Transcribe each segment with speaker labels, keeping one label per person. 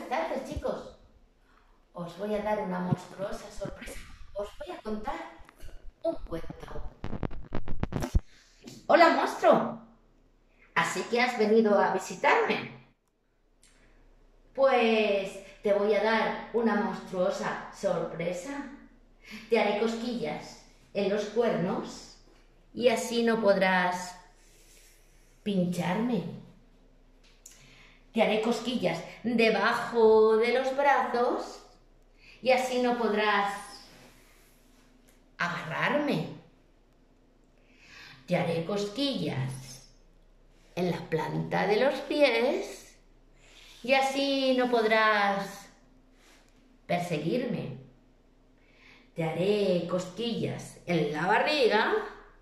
Speaker 1: Buenas tardes, chicos. Os voy a dar una monstruosa sorpresa. Os voy a contar un cuento. Hola, monstruo. ¿Así que has venido a visitarme? Pues te voy a dar una monstruosa sorpresa. Te haré cosquillas en los cuernos y así no podrás pincharme. Te haré cosquillas debajo de los brazos y así no podrás agarrarme. Te haré cosquillas en la planta de los pies y así no podrás perseguirme. Te haré cosquillas en la barriga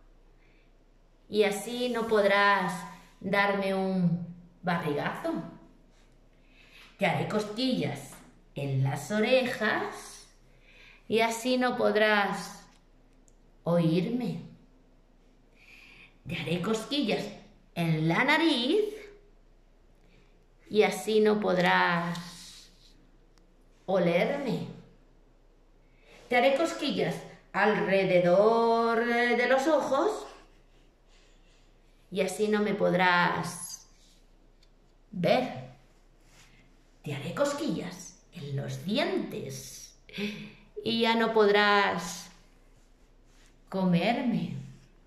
Speaker 1: y así no podrás darme un barrigazo. Te haré cosquillas en las orejas y así no podrás oírme. Te haré cosquillas en la nariz y así no podrás olerme. Te haré cosquillas alrededor de los ojos y así no me podrás ver. Te haré cosquillas en los dientes y ya no podrás comerme.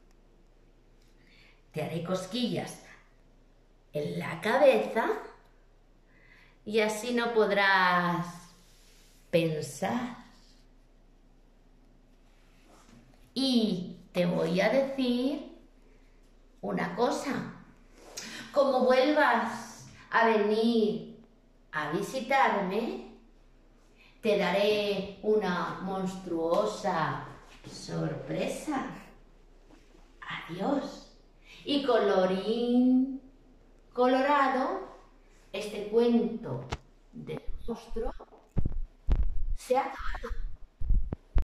Speaker 1: Te haré cosquillas en la cabeza y así no podrás pensar. Y te voy a decir una cosa. Como vuelvas a venir a visitarme, te daré una monstruosa sorpresa. Adiós. Y colorín colorado, este cuento del monstruo se ha acabado.